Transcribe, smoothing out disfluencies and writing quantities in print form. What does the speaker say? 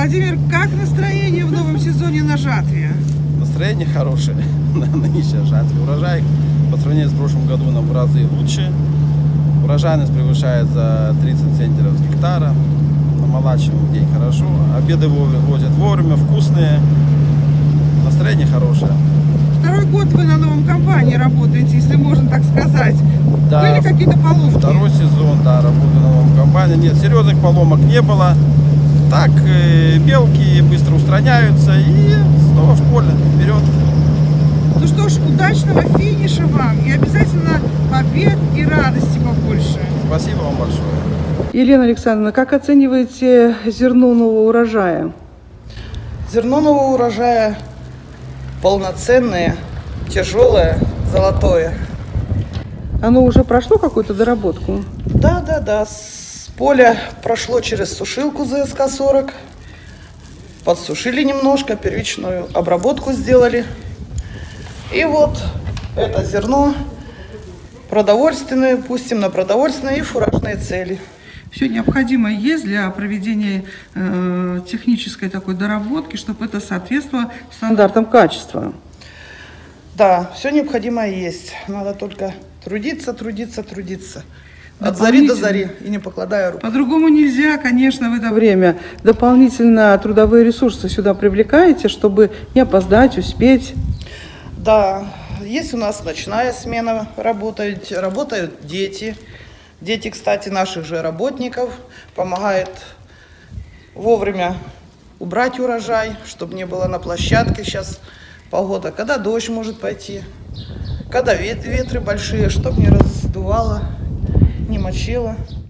Владимир, как настроение в новом сезоне на жатве? Настроение хорошее на нынешней жатве. Урожай по сравнению с прошлым году нам в разы лучше. Урожайность превышает за 30 центнеров с гектара. Намолачиваем в день хорошо. Обеды возят вовремя, вкусные. Настроение хорошее. Второй год вы на новом комбайне работаете, если можно так сказать. Да, Были какие-то поломки? Второй сезон, да, работаю на новом комбайне. Нет, серьезных поломок не было. Так, мелкие быстро устраняются и снова в поле, вперед. Ну что ж, удачного финиша вам и обязательно побед и радости побольше. Спасибо вам большое. Елена Александровна, как оцениваете зерно нового урожая? Зерно нового урожая полноценное, тяжелое, золотое. Оно уже прошло какую-то доработку? Да. С поля прошло через сушилку ЗСК-40. Подсушили немножко, первичную обработку сделали. И вот это зерно продовольственное, пустим на продовольственные и фуражные цели. Все необходимое есть для проведения технической такой доработки, чтобы это соответствовало стандартам качества. Да, все необходимое есть. Надо только трудиться. От зари до зари и не покладая рук. По-другому нельзя, конечно, в это время. Дополнительно трудовые ресурсы сюда привлекаете, чтобы не опоздать, успеть. Да, есть у нас ночная смена, работают дети. Дети, кстати, наших же работников помогают вовремя убрать урожай, чтобы не было на площадке сейчас погода, когда дождь может пойти, когда ветры большие, чтобы не раздувало, не мочило.